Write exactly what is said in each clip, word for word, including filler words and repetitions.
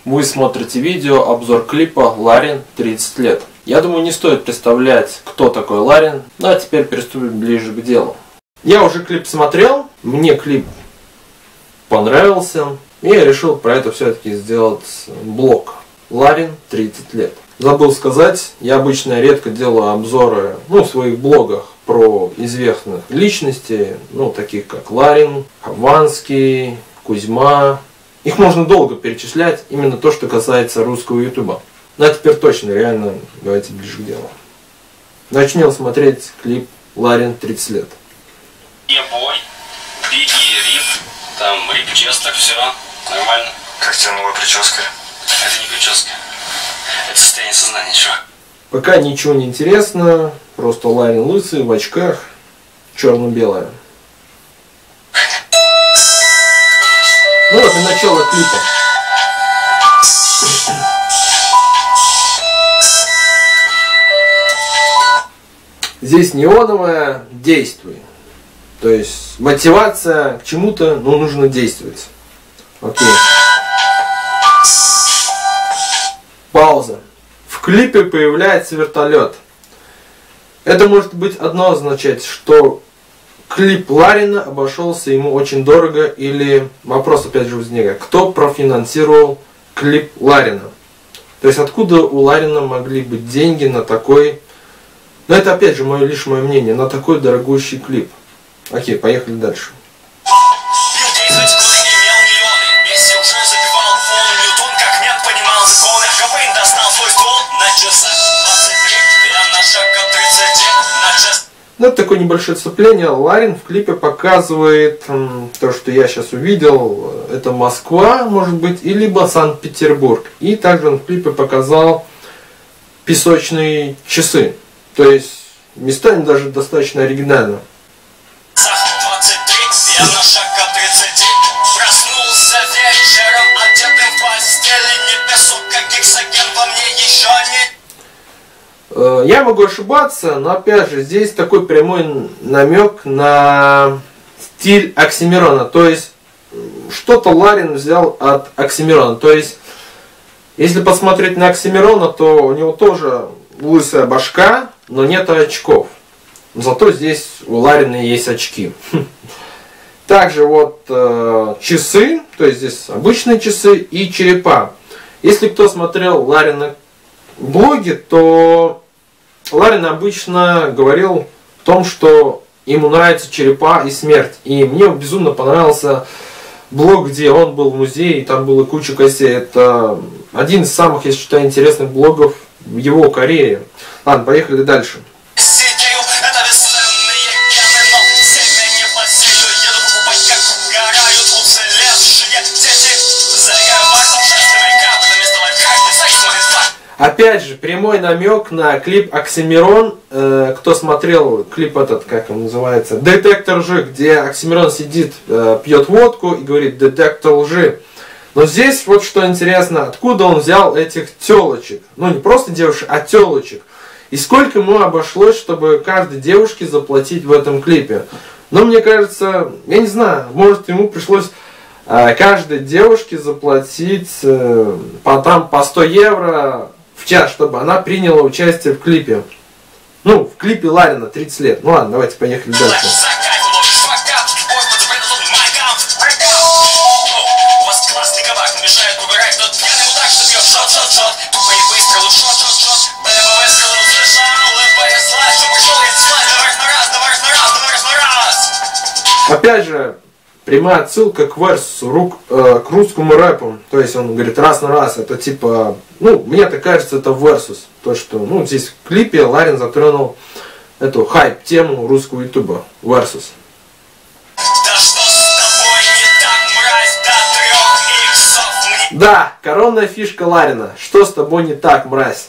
Вы смотрите видео обзор клипа Ларин тридцать лет. Я думаю, не стоит представлять, кто такой Ларин. Ну а теперь приступим ближе к делу. Я уже клип смотрел, мне клип понравился, и я решил про это все-таки сделать блог. Ларин тридцать лет. Забыл сказать, я обычно редко делаю обзоры, ну, в своих блогах про известных личностей, ну, таких как Ларин, Хованский, Кузьма. Их можно долго перечислять, именно то, что касается русского ютуба. Ну, а теперь точно, реально, давайте ближе к делу. Начнем смотреть клип Ларин тридцать лет. И бой, Биги и Рип, там Рип честно, все нормально. Как тебе новая прическа? Это не прическа, это состояние сознания, чувак. Пока ничего не интересно, просто Ларин лысый, в очках, черно-белое. Ну вот и начало клипа. Здесь неоновое «действуй». То есть мотивация к чему-то, но нужно действовать. Окей. Пауза. В клипе появляется вертолет. Это может быть одно означать, что клип Ларина обошелся ему очень дорого, или вопрос опять же возникает, кто профинансировал клип Ларина? То есть откуда у Ларина могли быть деньги на такой, но это опять же мое, лишь мое мнение, на такой дорогущий клип. Окей, поехали дальше. Ну, это такое небольшое отступление. Ларин в клипе показывает м, то, что я сейчас увидел. Это Москва, может быть, и либо Санкт-Петербург. И также он в клипе показал песочные часы. То есть местами даже достаточно оригинально. Я могу ошибаться, но опять же здесь такой прямой намек на стиль Оксимирона. То есть что-то Ларин взял от Оксимирона. То есть если посмотреть на Оксимирона, то у него тоже лысая башка, но нет очков. Зато здесь у Ларина есть очки. Также вот э, часы, то есть здесь обычные часы и черепа. Если кто смотрел Ларина блоги, то Ларин обычно говорил о том, что ему нравятся черепа и смерть. И мне безумно понравился блог, где он был в музее, и там было куча костей. Это один из самых, я считаю, интересных блогов в его карьере. Ладно, поехали дальше. Опять же, прямой намек на клип Оксимирон. Э, кто смотрел клип этот, как он называется, «Детектор лжи», где Оксимирон сидит, э, пьет водку и говорит «детектор лжи». Но здесь вот что интересно, откуда он взял этих телочек. Ну не просто девушек, а телочек. И сколько ему обошлось, чтобы каждой девушке заплатить в этом клипе. Но мне кажется, я не знаю, может ему пришлось э, каждой девушке заплатить э, по, там, по сто евро в час, чтобы она приняла участие в клипе. Ну, в клипе Ларина тридцать лет. Ну ладно, давайте поехали дальше. Опять же, прямая отсылка к версусу, рук, э, к русскому рэпу. То есть он говорит раз на раз. Это типа, ну, мне так кажется, это версус. То, что, ну, здесь в клипе Ларин затронул эту хайп-тему русского ютуба. Версус. Да, коронная фишка Ларина. Что с тобой не так, мразь?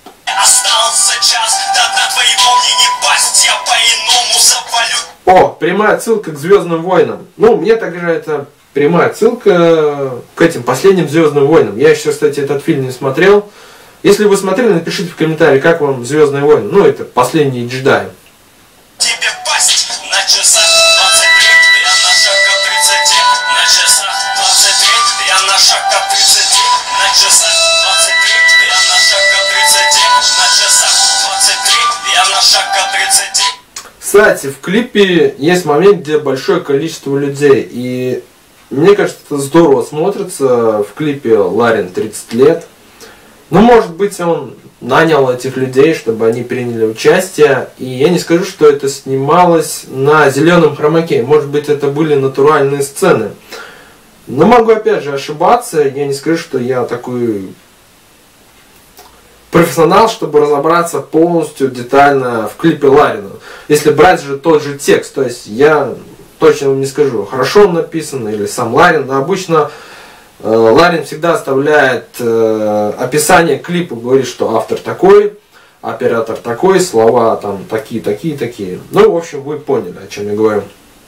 О, прямая отсылка к Звездным войнам. Ну, мне также это прямая отсылка к этим последним Звездным войнам. Я еще, кстати, этот фильм не смотрел. Если вы смотрели, напишите в комментарии, как вам Звездные войны. Ну, это последние джедаи. Тебе пасть на часах двадцать три, я на шаг от тридцати, на часах двадцать три, я на шаг от тридцати, на часах двадцать три, я на шаг от тридцати. На часах двадцать три, я на шаг от тридцати. Кстати, в клипе есть момент, где большое количество людей, и мне кажется, это здорово смотрится в клипе Ларин тридцать лет. Ну, может быть, он нанял этих людей, чтобы они приняли участие, и я не скажу, что это снималось на зеленом хромаке, может быть, это были натуральные сцены. Но могу опять же ошибаться, я не скажу, что я такой профессионал, чтобы разобраться полностью детально в клипе Ларина. Если брать же тот же текст, то есть я точно вам не скажу, хорошо он написан или сам Ларин, но обычно э, Ларин всегда оставляет э, описание клипа, говорит, что автор такой, оператор такой, слова там такие, такие, такие. Ну, в общем, вы поняли, о чем я говорю.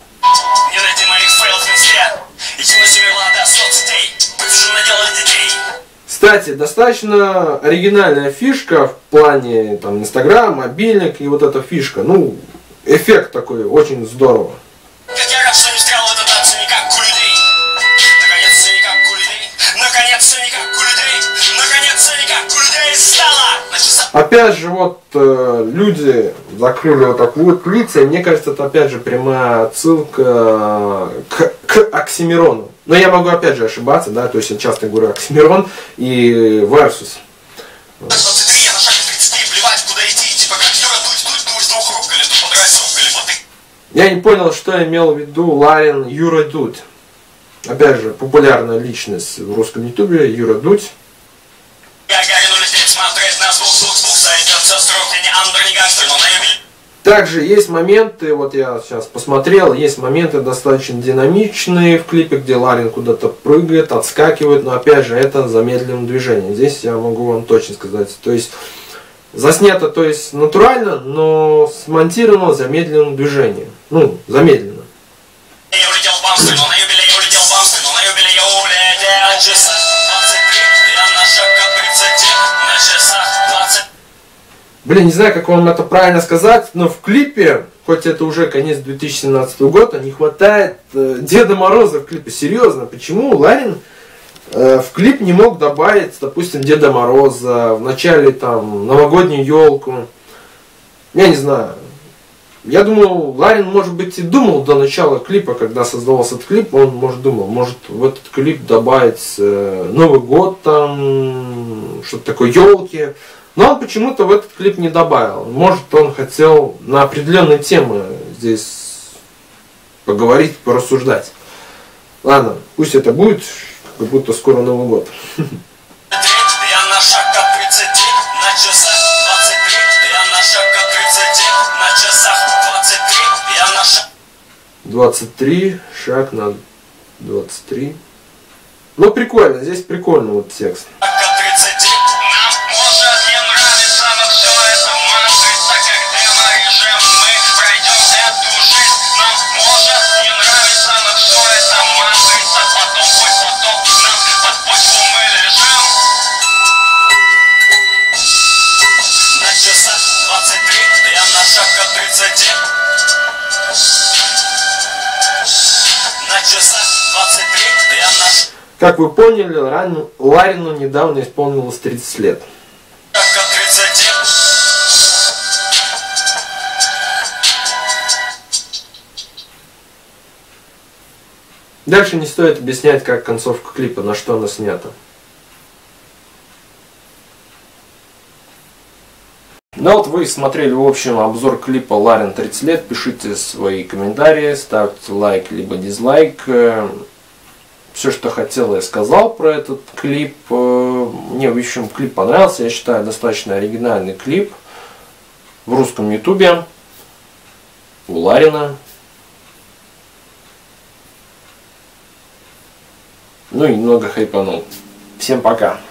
Не найти моих файлов в инсте, и тянусь умерла до соцсетей, бывшую наделать детей. Кстати, достаточно оригинальная фишка в плане там Инстаграм, мобильник и вот эта фишка. Ну, эффект такой, очень здорово. Как я рад, что не встрял в этот ад, все никак у людей. Наконец, все никак у людей. Наконец, все никак у людей. Наконец, все никак у людей стало. На часах. Опять же, вот э, люди закрыли вот так вот лица, и мне кажется, это опять же прямая отсылка к, к Оксимирону. Но я могу опять же ошибаться, да, то есть я часто говорю Оксимирон и Versus. двадцать три, я на шаг от тридцати, плевать, куда идти. Типа как Юра дуть, дуть, дуть, с двух рук, или тут подрать рук, или вот ты. Я не понял, что имел в виду Ларин Юра Дудь. Опять же, популярная личность в русском ютубе Юра Дудь. Гагарину лететь, смотреть на звук, звук, звук, сойдет все с рук, я не андер, не гангстер, но на юбилей. Также есть моменты, вот я сейчас посмотрел, есть моменты достаточно динамичные в клипе, где Ларин куда-то прыгает, отскакивает, но опять же это в замедленном движении. Здесь я могу вам точно сказать. То есть заснято, то есть натурально, но смонтировано в замедленном движении. Ну, замедленно. Я улетел в бамсты, но на юбилей я улетел в бамсты, но на юбилей я улетел. На часах двадцать три, я на шаг от тридцати. На часах двадцать. Блин, не знаю, как вам это правильно сказать, но в клипе, хоть это уже конец две тысячи семнадцатого года, не хватает э, Деда Мороза в клипе. Серьезно, почему Ларин э, в клип не мог добавить, допустим, Деда Мороза, в начале там новогоднюю елку? Я не знаю. Я думаю, Ларин, может быть, и думал до начала клипа, когда создавался этот клип, он, может, думал, может в этот клип добавить э, Новый год, там, что-то такое, елки. Но он почему-то в этот клип не добавил. Может, он хотел на определенные темы здесь поговорить, порассуждать. Ладно, пусть это будет, как будто скоро Новый год. Я на шаг от тридцати, на часах двадцать три, я на шаг от тридцати, на часах двадцать три, я на шаг. двадцать три, шаг на двадцать три. Ну, прикольно, здесь прикольно вот текст. От тридцати. Нам может не нравится, но все это матрица, как демо-режим. Мы пройдем эту жизнь. Нам может не нравится, но все это матрица. Потом хоть потом нам под почву мы лежим. На часах двадцать три, я на шаг от тридцати. На часах двадцать три, я на шаг. Как вы поняли, Ларину, Ларину недавно исполнилось тридцать лет. от тридцати. Дальше не стоит объяснять, как концовка клипа, на что она снята. Ну вот вы смотрели, в общем, обзор клипа Ларин тридцать лет. Пишите свои комментарии, ставьте лайк либо дизлайк. Все, что хотел, я сказал про этот клип. Мне, в общем, клип понравился. Я считаю, достаточно оригинальный клип в русском ютубе у Ларина. Ну и немного хайпанул. Всем пока.